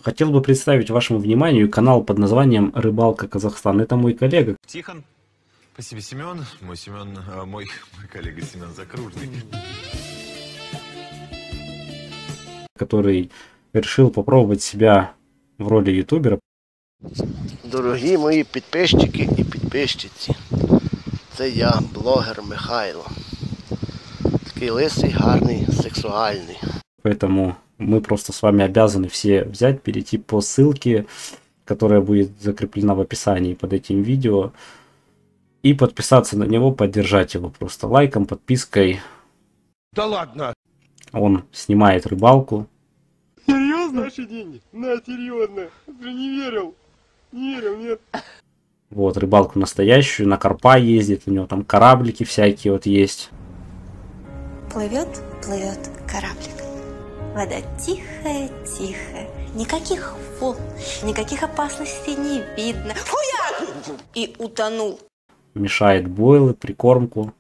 Хотел бы представить вашему вниманию канал под названием «Рыбалка Казахстан». Это мой коллега. Тихон. Спасибо, Семен. Мой коллега Семен Закружный. Который решил попробовать себя в роли ютубера. Дорогі мої підписчики і підписчиці, це я, блогер Михайло. Такий лисий, гарний, сексуальний. Поэтому мы просто с вами обязаны все взять, перейти по ссылке, которая будет закреплена в описании под этим видео, и подписаться на него, поддержать его просто лайком, подпиской. Да ладно! Он снимает рыбалку. Серьезно? Наши деньги? На, серьезно. Ты не верил? Не верил, нет. Вот, рыбалку настоящую, на карпа ездит, у него там кораблики всякие вот есть. Плывет, плывет кораблик. Вода тихая-тихая. Никаких волн, никаких опасностей не видно. Фуя! И утонул. Мешает бойлы, прикормку.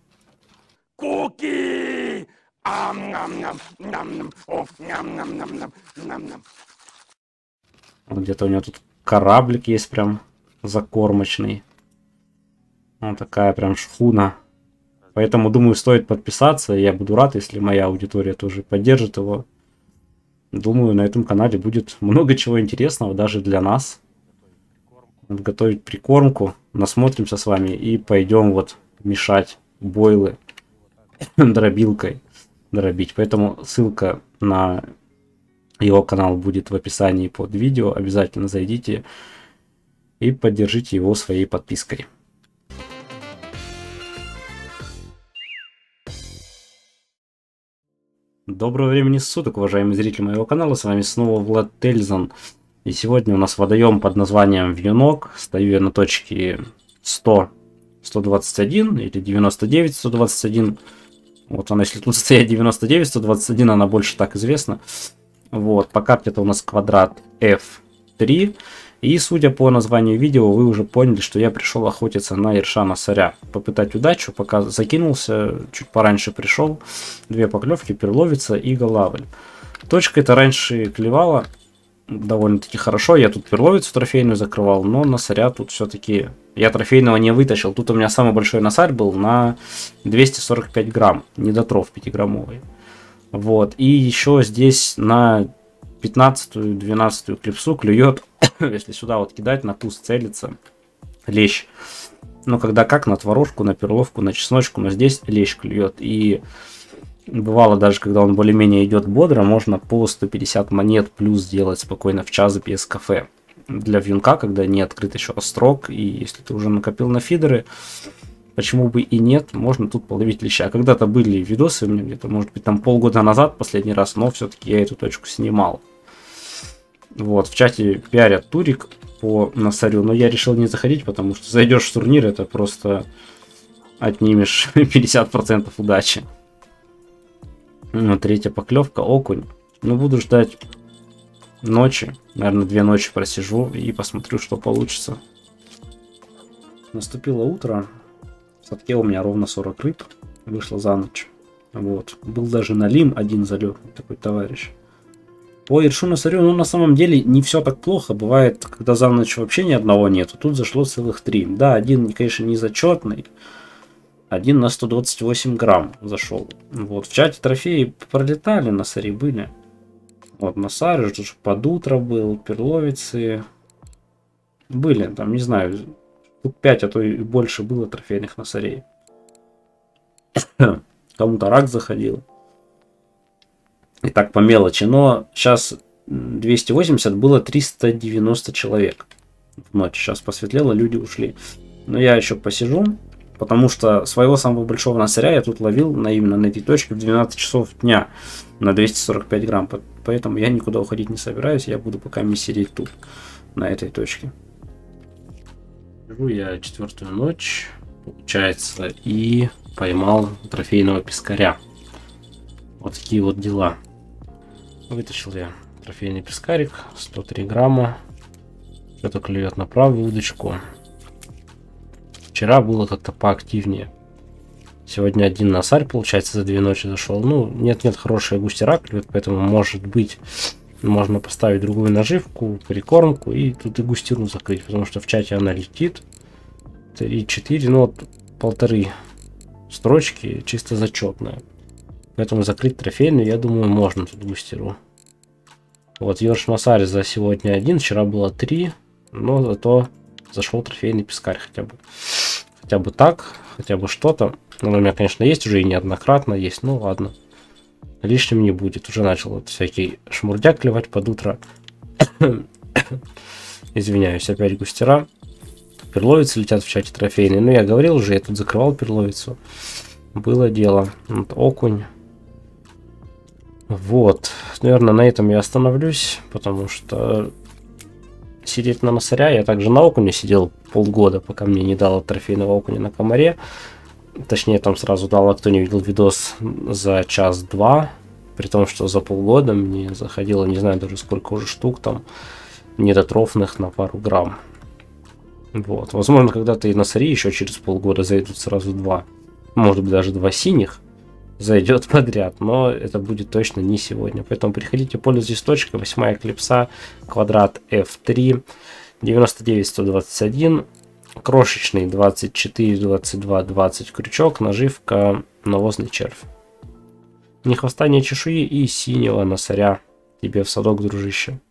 Куки! Ам-нам-нам, нам-нам, оф, ням-нам-нам-нам, нам-нам. Где-то у него тут кораблик есть прям закормочный. Вот такая прям шхуна. Поэтому, думаю, стоит подписаться. Я буду рад, если моя аудитория тоже поддержит его. Думаю, на этом канале будет много чего интересного даже для нас. Надо готовить прикормку. Насмотримся с вами и пойдем вот мешать бойлы дробилкой. Дробить. Поэтому ссылка на его канал будет в описании под видео. Обязательно зайдите и поддержите его своей подпиской. Доброго времени суток, уважаемые зрители моего канала. С вами снова Влад Тельзан. И сегодня у нас водоем под названием Вьюнок. Стою я на точке 100-121 или 99-121. Вот она, если тут стоять 99-121, она больше так известна. Вот, по карте это у нас квадрат F3. И судя по названию видео, вы уже поняли, что я пришел охотиться на ерша-носаря. Попытать удачу, пока закинулся, чуть пораньше пришел. 2 поклевки, перловица и голавль. Точка это раньше клевала довольно-таки хорошо. Я тут перловицу трофейную закрывал, но носаря тут все-таки я трофейного не вытащил. Тут у меня самый большой носарь был на 245 грамм, недотров 5-граммовый. Вот, и еще здесь на 15-12 клипсу клюет, если сюда вот кидать, на куст целится, лещ. Ну, когда как, на творожку, на перловку, на чесночку, но здесь лещ клюет. И бывало даже, когда он более-менее идет бодро, можно по 150 монет плюс сделать спокойно в час без кафе. Для вьюнка, когда не открыт еще острог, и если ты уже накопил на фидеры, почему бы и нет, можно тут половить леща. Когда-то были видосы у меня где-то, может быть, там полгода назад последний раз, но все-таки я эту точку снимал. Вот, в чате пиарят турик по носарю, но я решил не заходить, потому что зайдешь в турнир, это просто отнимешь 50% удачи. Ну, 3-я поклевка, окунь. Ну, буду ждать ночи, наверное, 2 ночи просижу и посмотрю, что получится. Наступило утро, в садке у меня ровно 40 рыб, вышло за ночь. Вот, был даже налим, один залег, такой товарищ. По ершу-носарю, ну, на самом деле, не все так плохо. Бывает, когда за ночь вообще ни одного нету. Тут зашло целых 3. Да, один, конечно, не зачетный. Один на 128 грамм зашел. Вот, в чате трофеи пролетали, носари были. Вот, носарь уже под утро был, перловицы. Были, там, не знаю, 5, а то и больше было трофейных носарей. Кому-то рак заходил. И так по мелочи, но сейчас 280 было 390 человек в ночь. Сейчас посветлело, люди ушли. Но я еще посижу, потому что своего самого большого носаря я тут ловил именно на этой точке в 12 часов дня на 245 грамм. Поэтому я никуда уходить не собираюсь, я буду пока сидеть тут, на этой точке. Живу я 4-ю ночь, получается, и поймал трофейного пескаря. Вот такие вот дела. Вытащил я трофейный пескарик, 103 грамма. Что-то клюет на правую удочку. Вчера было как-то поактивнее. Сегодня один носарь, получается, за 2 ночи зашел. Ну, нет-нет, хорошие густера клюют, поэтому, может быть, Можно поставить другую наживку, прикормку и тут и густеру закрыть, потому что в чате она летит. 3-4, ну вот 1,5 строчки чисто зачетная. Поэтому закрыть трофейную, я думаю, можно тут густеру. Вот Йорш Масари за сегодня 1, вчера было 3, но зато зашел трофейный пескарь хотя бы. Хотя бы так, хотя бы что-то. Ну, у меня, конечно, есть уже и неоднократно есть, ну ладно. Лишним не будет. Уже начал вот всякий шмурдяк клевать под утро. Извиняюсь, опять густера. Перловицы летят в чате трофейные. Ну, я говорил уже, я тут закрывал перловицу. Было дело. Вот окунь. Вот. Наверное, на этом я остановлюсь, потому что сидеть на носаря, я также на окуне сидел полгода, пока мне не дало трофейного окуня на комаре. Точнее, там сразу дало, кто не видел видос, за час-два. При том, что за полгода мне заходило, не знаю даже сколько уже штук там, недотрофных на пару грамм. Вот. Возможно, когда-то и носари еще через полгода зайдут сразу 2. Может быть, даже 2 синих зайдет подряд, но это будет точно не сегодня. Поэтому приходите, пользуйтесь точкой. 8 клипса, квадрат F3, 99-121, крошечный 24, 22, 20 крючок, наживка, навозный червь. Ни хвоста, ни чешуи и синего носаря тебе в садок, дружище.